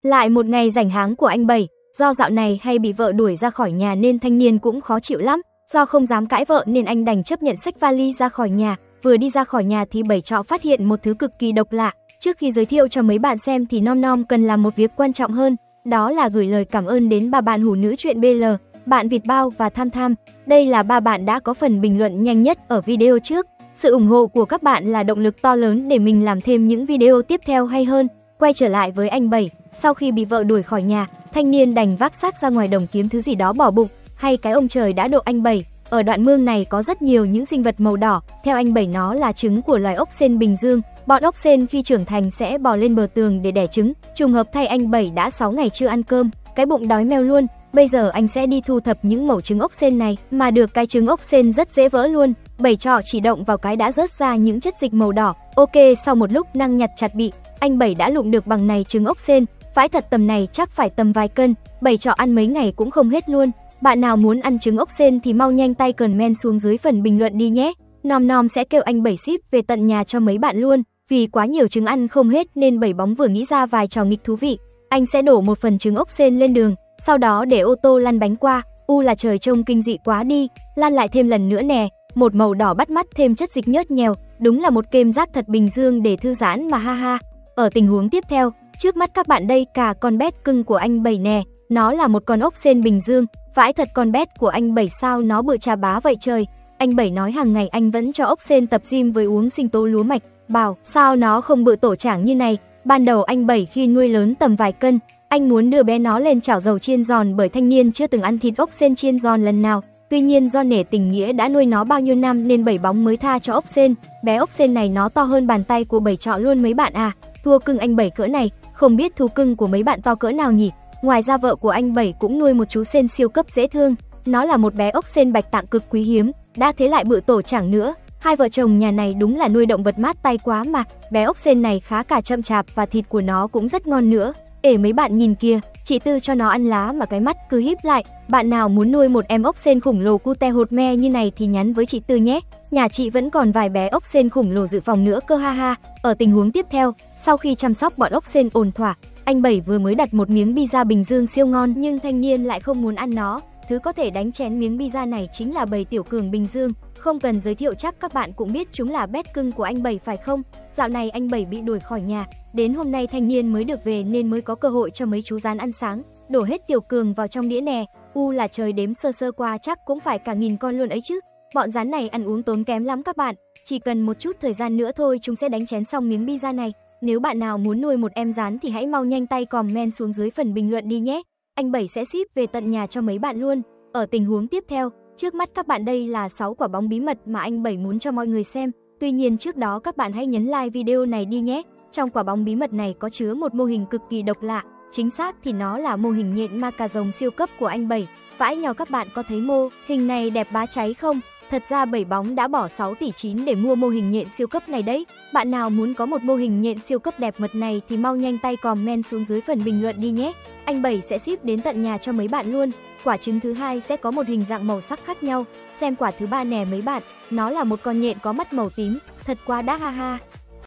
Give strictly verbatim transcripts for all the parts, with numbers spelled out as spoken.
Lại một ngày rảnh háng của anh Bảy, do dạo này hay bị vợ đuổi ra khỏi nhà nên thanh niên cũng khó chịu lắm. Do không dám cãi vợ nên anh đành chấp nhận xách vali ra khỏi nhà. Vừa đi ra khỏi nhà thì Bảy Trọ phát hiện một thứ cực kỳ độc lạ. Trước khi giới thiệu cho mấy bạn xem thì Nom Nom cần làm một việc quan trọng hơn, đó là gửi lời cảm ơn đến ba bạn hủ nữ chuyện bê lờ, bạn Vịt Bao và Tham Tham. Đây là ba bạn đã có phần bình luận nhanh nhất ở video trước. Sự ủng hộ của các bạn là động lực to lớn để mình làm thêm những video tiếp theo hay hơn. Quay trở lại với anh Bảy, sau khi bị vợ đuổi khỏi nhà, thanh niên đành vác xác ra ngoài đồng kiếm thứ gì đó bỏ bụng, hay cái ông trời đã độ anh Bảy. Ở đoạn mương này có rất nhiều những sinh vật màu đỏ, theo anh Bảy nó là trứng của loài ốc sên Bình Dương. Bọn ốc sên khi trưởng thành sẽ bò lên bờ tường để đẻ trứng. Trùng hợp thay anh Bảy đã sáu ngày chưa ăn cơm, cái bụng đói meo luôn. Bây giờ anh sẽ đi thu thập những mẩu trứng ốc sên này, mà được cái trứng ốc sên rất dễ vỡ luôn. Bảy Trọ chỉ động vào cái đã rớt ra những chất dịch màu đỏ. Ok, sau một lúc năng nhặt chặt bị, anh Bảy đã lụm được bằng này trứng ốc sên. Phải thật tầm này chắc phải tầm vài cân. Bảy Trọ ăn mấy ngày cũng không hết luôn. Bạn nào muốn ăn trứng ốc sên thì mau nhanh tay comment xuống dưới phần bình luận đi nhé. Nom Nom sẽ kêu anh Bảy ship về tận nhà cho mấy bạn luôn. Vì quá nhiều trứng ăn không hết nên Bảy Bóng vừa nghĩ ra vài trò nghịch thú vị. Anh sẽ đổ một phần trứng ốc sên lên đường, sau đó để ô tô lăn bánh qua. U là trời trông kinh dị quá đi. Lan lại thêm lần nữa nè, một màu đỏ bắt mắt thêm chất dịch nhớt nhèo. Đúng là một kem rác thật Bình Dương để thư giãn mà ha ha. Ở tình huống tiếp theo, trước mắt các bạn đây cả con bé cưng của anh Bảy nè. Nó là một con ốc sên Bình Dương. Vãi thật, con bé của anh Bảy sao nó bự chà bá vậy trời. Anh Bảy nói hàng ngày anh vẫn cho ốc sên tập gym với uống sinh tố lúa mạch. Bảo sao nó không bự tổ chảng như này. Ban đầu anh Bảy khi nuôi lớn tầm vài cân, anh muốn đưa bé nó lên chảo dầu chiên giòn bởi thanh niên chưa từng ăn thịt ốc sên chiên giòn lần nào. Tuy nhiên do nể tình nghĩa đã nuôi nó bao nhiêu năm nên Bảy Bóng mới tha cho ốc sên. Bé ốc sên này nó to hơn bàn tay của Bảy Trọ luôn mấy bạn à. Thua cưng anh Bảy cỡ này, không biết thú cưng của mấy bạn to cỡ nào nhỉ. Ngoài ra vợ của anh Bảy cũng nuôi một chú sên siêu cấp dễ thương. Nó là một bé ốc sên bạch tạng cực quý hiếm, đã thế lại bự tổ chảng nữa. Hai vợ chồng nhà này đúng là nuôi động vật mát tay quá mà. Bé ốc sên này khá cả chậm chạp và thịt của nó cũng rất ngon nữa. Ể mấy bạn nhìn kìa, chị Tư cho nó ăn lá mà cái mắt cứ híp lại. Bạn nào muốn nuôi một em ốc sên khủng lồ cute hột me như này thì nhắn với chị Tư nhé. Nhà chị vẫn còn vài bé ốc sên khủng lồ dự phòng nữa cơ ha ha. Ở tình huống tiếp theo, sau khi chăm sóc bọn ốc sên ổn thỏa, anh Bảy vừa mới đặt một miếng pizza Bình Dương siêu ngon nhưng thanh niên lại không muốn ăn nó. Thứ có thể đánh chén miếng pizza này chính là bầy tiểu cường Bình Dương. Không cần giới thiệu chắc các bạn cũng biết chúng là pet cưng của anh Bảy phải không? Dạo này anh Bảy bị đuổi khỏi nhà, đến hôm nay thanh niên mới được về nên mới có cơ hội cho mấy chú rán ăn sáng. Đổ hết tiểu cường vào trong đĩa nè. U là trời, đếm sơ sơ qua chắc cũng phải cả nghìn con luôn ấy chứ. Bọn rán này ăn uống tốn kém lắm các bạn. Chỉ cần một chút thời gian nữa thôi chúng sẽ đánh chén xong miếng pizza này. Nếu bạn nào muốn nuôi một em rán thì hãy mau nhanh tay comment xuống dưới phần bình luận đi nhé. Anh Bảy sẽ ship về tận nhà cho mấy bạn luôn. Ở tình huống tiếp theo, trước mắt các bạn đây là sáu quả bóng bí mật mà anh Bảy muốn cho mọi người xem. Tuy nhiên trước đó các bạn hãy nhấn like video này đi nhé. Trong quả bóng bí mật này có chứa một mô hình cực kỳ độc lạ. Chính xác thì nó là mô hình nhện ma cà rồng siêu cấp của anh Bảy. Vãi nhỏ, các bạn có thấy mô hình này đẹp bá cháy không? Thật ra Bảy Bóng đã bỏ sáu tỷ chín để mua mô hình nhện siêu cấp này đấy. Bạn nào muốn có một mô hình nhện siêu cấp đẹp mật này thì mau nhanh tay comment xuống dưới phần bình luận đi nhé. Anh Bảy sẽ ship đến tận nhà cho mấy bạn luôn. Quả trứng thứ hai sẽ có một hình dạng màu sắc khác nhau. Xem quả thứ ba nè mấy bạn, nó là một con nhện có mắt màu tím, thật quá đã ha ha.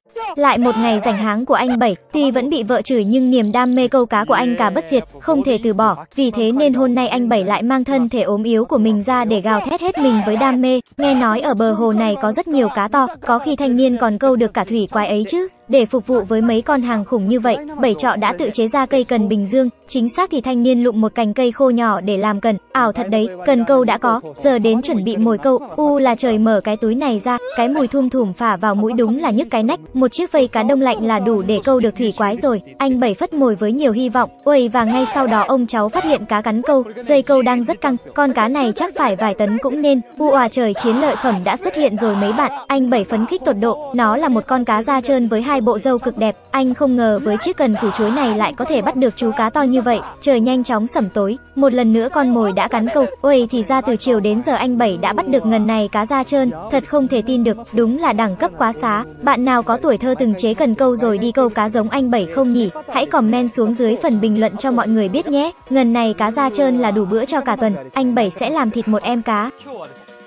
Lại một ngày rảnh háng của anh Bảy, tuy vẫn bị vợ chửi nhưng niềm đam mê câu cá của anh cả bất diệt, không thể từ bỏ. Vì thế nên hôm nay anh Bảy lại mang thân thể ốm yếu của mình ra để gào thét hết mình với đam mê. Nghe nói ở bờ hồ này có rất nhiều cá to, có khi thanh niên còn câu được cả thủy quái ấy chứ. Để phục vụ với mấy con hàng khủng như vậy, Bảy Trọ đã tự chế ra cây cần Bình Dương. Chính xác thì thanh niên lụm một cành cây khô nhỏ để làm cần. Ảo thật đấy, cần câu đã có, giờ đến chuẩn bị mồi câu. U là trời, mở cái túi này ra, cái mùi thum thủm phả vào mũi đúng là nhức cái nách. Một chiếc vây cá đông lạnh là đủ để câu được thủy quái rồi. Anh Bảy phất mồi với nhiều hy vọng. Ôi, và ngay sau đó ông cháu phát hiện cá cắn câu, dây câu đang rất căng. Con cá này chắc phải vài tấn cũng nên. U à trời, chiến lợi phẩm đã xuất hiện rồi mấy bạn. Anh Bảy phấn khích tột độ. Nó là một con cá da trơn với hai bộ râu cực đẹp. Anh không ngờ với chiếc cần củ chuối này lại có thể bắt được chú cá to như vậy. Trời nhanh chóng sẩm tối, một lần nữa con mồi đã cắn câu. Ôi, thì ra từ chiều đến giờ anh Bảy đã bắt được ngần này cá da trơn. Thật không thể tin được, đúng là đẳng cấp quá xá. Bạn nào có tuổi thơ từng chế cần câu rồi đi câu cá giống anh Bảy không nhỉ? Hãy comment xuống dưới phần bình luận cho mọi người biết nhé. Ngần này cá da trơn là đủ bữa cho cả tuần. Anh Bảy sẽ làm thịt một em cá.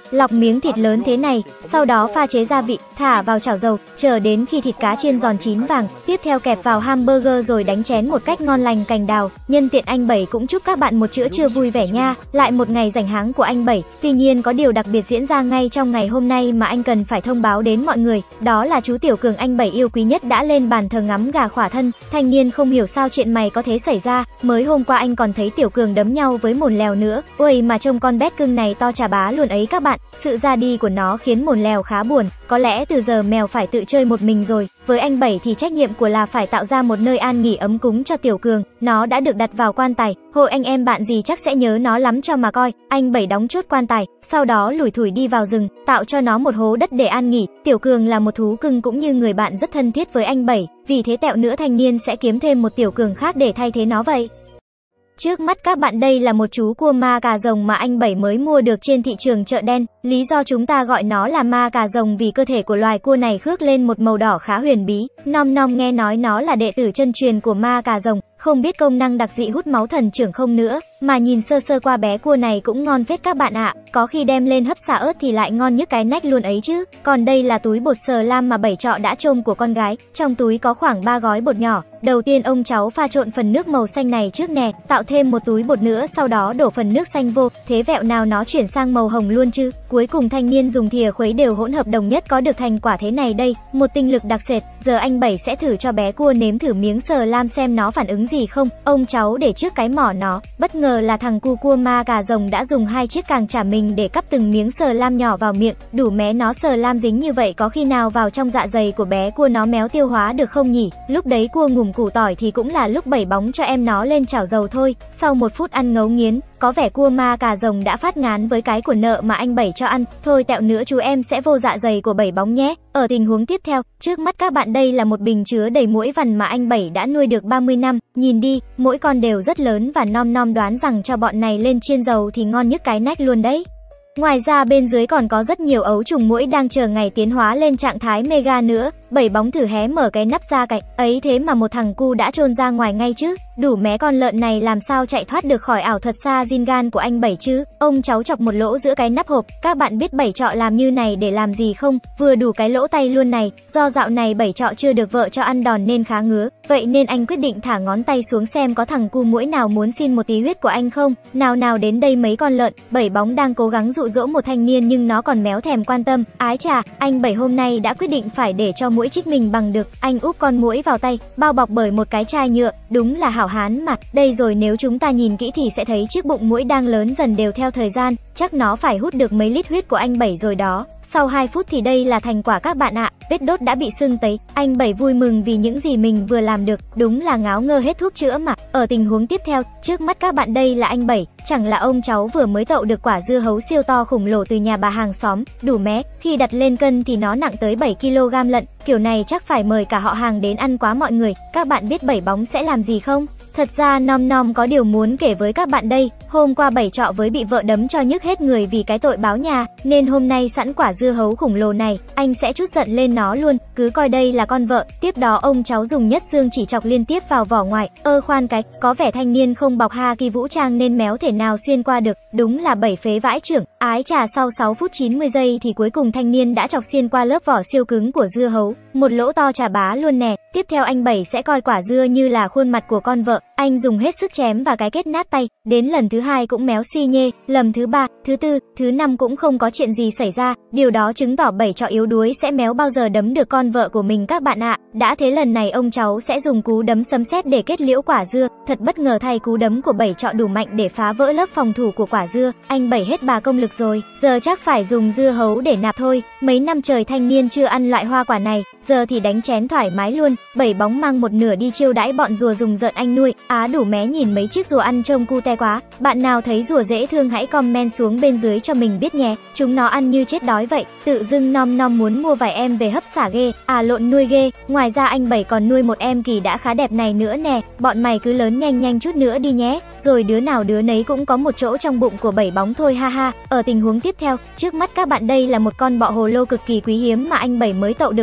lọc miếng thịt lớn thế này, sau đó pha chế gia vị, thả vào chảo dầu, chờ đến khi thịt cá chiên giòn chín vàng, tiếp theo kẹp vào hamburger rồi đánh chén một cách ngon lành cành đào. Nhân tiện anh Bảy cũng chúc các bạn một bữa trưa vui vẻ nha, lại một ngày rảnh háng của anh Bảy. Tuy nhiên có điều đặc biệt diễn ra ngay trong ngày hôm nay mà anh cần phải thông báo đến mọi người, đó là chú Tiểu Cường anh Bảy yêu quý nhất đã lên bàn thờ ngắm gà khỏa thân. Thanh niên không hiểu sao chuyện mày có thể xảy ra, mới hôm qua anh còn thấy Tiểu Cường đấm nhau với Mồn Lèo nữa. Ôi mà trông con bé cưng này to chà bá luôn ấy các bạn. Sự ra đi của nó khiến Mồn Lèo khá buồn, có lẽ từ giờ mèo phải tự chơi một mình rồi. Với anh Bảy thì trách nhiệm của là phải tạo ra một nơi an nghỉ ấm cúng cho Tiểu Cường. Nó đã được đặt vào quan tài, hội anh em bạn gì chắc sẽ nhớ nó lắm cho mà coi. Anh Bảy đóng chốt quan tài, sau đó lủi thủi đi vào rừng, tạo cho nó một hố đất để an nghỉ. Tiểu Cường là một thú cưng cũng như người bạn rất thân thiết với anh Bảy, vì thế tẹo nữa thanh niên sẽ kiếm thêm một Tiểu Cường khác để thay thế nó vậy. Trước mắt các bạn đây là một chú cua ma cà rồng mà anh Bảy mới mua được trên thị trường chợ đen. Lý do chúng ta gọi nó là ma cà rồng vì cơ thể của loài cua này khước lên một màu đỏ khá huyền bí. Nom nom nghe nói nó là đệ tử chân truyền của ma cà rồng, không biết công năng đặc dị hút máu thần trưởng không nữa, mà nhìn sơ sơ qua bé cua này cũng ngon phết các bạn ạ. Có khi đem lên hấp xả ớt thì lại ngon nhức cái nách luôn ấy chứ. Còn đây là túi bột sờ lam mà Bảy Trọ đã trôm của con gái. Trong túi có khoảng ba gói bột nhỏ. Đầu tiên ông cháu pha trộn phần nước màu xanh này trước nè, tạo thêm một túi bột nữa, sau đó đổ phần nước xanh vô, thế vẹo nào nó chuyển sang màu hồng luôn chứ. Cuối cùng thanh niên dùng thìa khuấy đều hỗn hợp đồng nhất có được thành quả thế này đây, một tinh lực đặc sệt. Giờ anh Bảy sẽ thử cho bé cua nếm thử miếng sờ lam xem nó phản ứng gì không. Ông cháu để trước cái mỏ nó, bất ngờ là thằng cu cua ma cà rồng đã dùng hai chiếc càng chả mình để cắp từng miếng sờ lam nhỏ vào miệng. Đủ mé nó sờ lam dính như vậy có khi nào vào trong dạ dày của bé cua nó méo tiêu hóa được không nhỉ? Lúc đấy cua ngủm củ tỏi thì cũng là lúc Bảy bóng cho em nó lên chảo dầu thôi. Sau một phút ăn ngấu nghiến, có vẻ cua ma cà rồng đã phát ngán với cái của nợ mà anh Bảy cho ăn. Thôi tẹo nữa chú em sẽ vô dạ dày của Bảy bóng nhé. Ở tình huống tiếp theo, trước mắt các bạn đây là một bình chứa đầy muỗi vằn mà anh Bảy đã nuôi được ba mươi năm. Nhìn đi, mỗi con đều rất lớn và nom nom đoán rằng cho bọn này lên chiên dầu thì ngon nhức cái nách luôn đấy. Ngoài ra bên dưới còn có rất nhiều ấu trùng muỗi đang chờ ngày tiến hóa lên trạng thái mega nữa. Bảy bóng thử hé mở cái nắp ra cạnh, ấy thế mà một thằng cu đã trôn ra ngoài ngay chứ. Đủ mé con lợn này làm sao chạy thoát được khỏi ảo thuật sa Zingan của anh Bảy chứ. Ông cháu chọc một lỗ giữa cái nắp hộp. Các bạn biết Bảy Trọ làm như này để làm gì không? Vừa đủ cái lỗ tay luôn này. Do dạo này Bảy Trọ chưa được vợ cho ăn đòn nên khá ngứa, vậy nên anh quyết định thả ngón tay xuống xem có thằng cu muỗi nào muốn xin một tí huyết của anh không. Nào nào đến đây mấy con lợn. Bảy bóng đang cố gắng dụ dỗ một thanh niên nhưng nó còn méo thèm quan tâm. Ái chà, anh Bảy hôm nay đã quyết định phải để cho muỗi trích mình bằng được. Anh úp con muỗi vào tay, bao bọc bởi một cái chai nhựa. Đúng là hảo hán mà. Đây rồi, nếu chúng ta nhìn kỹ thì sẽ thấy chiếc bụng muỗi đang lớn dần đều theo thời gian. Chắc nó phải hút được mấy lít huyết của anh Bảy rồi đó. Sau hai phút thì đây là thành quả các bạn ạ. Vết đốt đã bị sưng tấy. Anh Bảy vui mừng vì những gì mình vừa làm được. Đúng là ngáo ngơ hết thuốc chữa mà. Ở tình huống tiếp theo, trước mắt các bạn đây là anh Bảy. Chẳng là ông cháu vừa mới tậu được quả dưa hấu siêu to khủng lồ từ nhà bà hàng xóm. Đủ mé, khi đặt lên cân thì nó nặng tới bảy ki lô gam lận. Kiểu này chắc phải mời cả họ hàng đến ăn quá mọi người. Các bạn biết Bảy bóng sẽ làm gì không? Thật ra nom nom có điều muốn kể với các bạn đây. Hôm qua Bảy Trọ với bị vợ đấm cho nhức hết người vì cái tội báo nhà, nên hôm nay sẵn quả dưa hấu khủng lồ này, anh sẽ trút giận lên nó luôn, cứ coi đây là con vợ. Tiếp đó ông cháu dùng nhất xương chỉ chọc liên tiếp vào vỏ ngoài. Ơ khoan cái, có vẻ thanh niên không bọc haki vũ trang nên méo thể nào xuyên qua được. Đúng là Bảy phế vãi trưởng. Ái chà, sau sáu phút chín mươi giây thì cuối cùng thanh niên đã chọc xuyên qua lớp vỏ siêu cứng của dưa hấu, một lỗ to chà bá luôn nè. Tiếp theo anh Bảy sẽ coi quả dưa như là khuôn mặt của con vợ. Anh dùng hết sức chém và cái kết nát tay. Đến lần thứ hai cũng méo xi nhê, lầm thứ ba, thứ tư, thứ năm cũng không có chuyện gì xảy ra. Điều đó chứng tỏ Bảy Trọ yếu đuối sẽ méo bao giờ đấm được con vợ của mình các bạn ạ. Đã thế lần này ông cháu sẽ dùng cú đấm sấm sét để kết liễu quả dưa. Thật bất ngờ thay, cú đấm của Bảy Trọ đủ mạnh để phá vỡ lớp phòng thủ của quả dưa. Anh Bảy hết bà công lực rồi, giờ chắc phải dùng dưa hấu để nạp thôi. Mấy năm trời thanh niên chưa ăn loại hoa quả này, giờ thì đánh chén thoải mái luôn. Bảy bóng mang một nửa đi chiêu đãi bọn rùa dùng rợn anh nuôi. Á đủ mé, nhìn mấy chiếc rùa ăn trông cute quá. Bạn nào thấy rùa dễ thương hãy comment xuống bên dưới cho mình biết nhé. Chúng nó ăn như chết đói vậy. Tự dưng nom nom muốn mua vài em về hấp xả ghê. À lộn, nuôi ghê. Ngoài ra anh Bảy còn nuôi một em kỳ đã khá đẹp này nữa nè. Bọn mày cứ lớn nhanh nhanh chút nữa đi nhé. Rồi đứa nào đứa nấy cũng có một chỗ trong bụng của Bảy bóng thôi ha ha. Ở tình huống tiếp theo, trước mắt các bạn đây là một con bọ hồ lô cực kỳ quý hiếm mà anh Bảy mới tậu được ngoài bờ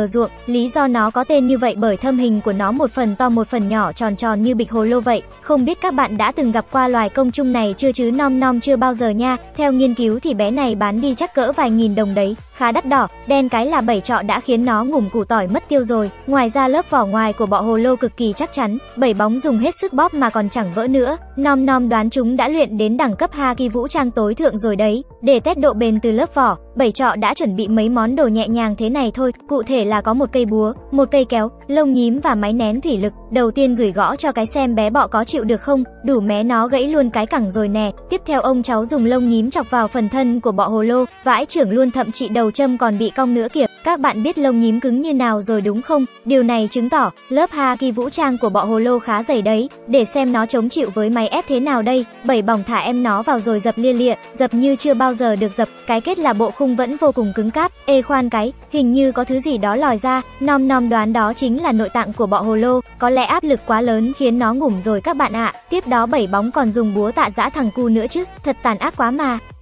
ruộng. Lý do nó có tên như vậy bởi thân hình của nó một phần to một phần nhỏ, tròn tròn như bịch hồ lô vậy. Không biết các bạn đã từng gặp qua loài côn trùng này chưa chứ? Nom nom chưa bao giờ nha. Theo nghiên cứu thì bé này bán đi chắc cỡ vài nghìn đồng đấy, khá đắt đỏ. Đen cái là bảy trọ đã khiến nó ngủm củ tỏi mất tiêu rồi. Ngoài ra lớp vỏ ngoài của bọ hồ lô cực kỳ chắc chắn, bảy bóng dùng hết sức bóp mà còn chẳng vỡ nữa. Nom nom đoán chúng đã luyện đến đẳng cấp haki vũ trang tối thượng rồi đấy. Để test độ bền từ lớp vỏ, bảy trọ đã chuẩn bị mấy món đồ nhẹ nhàng thế này thôi. Cụ thể là có một cây búa, một cây kéo, lông nhím và máy nén thủy lực. Đầu tiên gửi gõ cho cái xem bé bọ có chịu được không. Đủ mé nó gãy luôn cái cẳng rồi nè. Tiếp theo ông cháu dùng lông nhím chọc vào phần thân của bọ hồ lô, vãi chưởng luôn, thậm chí đầu châm còn bị cong nữa kìa. Các bạn biết lông nhím cứng như nào rồi đúng không? Điều này chứng tỏ lớp haki vũ trang của bọ hồ lô khá dày đấy. Để xem nó chống chịu với máy ép thế nào đây. Bảy bỏng thả em nó vào rồi dập lia lịa, dập như chưa bao giờ được dập. Cái kết là bộ khung vẫn vô cùng cứng cáp. Ê khoan cái, hình như có thứ gì đó lòi ra. Nom nom đoán đó chính là nội tạng của bọ hồ lô. Có lẽ áp lực quá lớn khiến nó ngủm rồi các bạn ạ. Tiếp đó bảy bóng còn dùng búa tạ dã thằng cu nữa chứ. Thật tàn ác quá mà.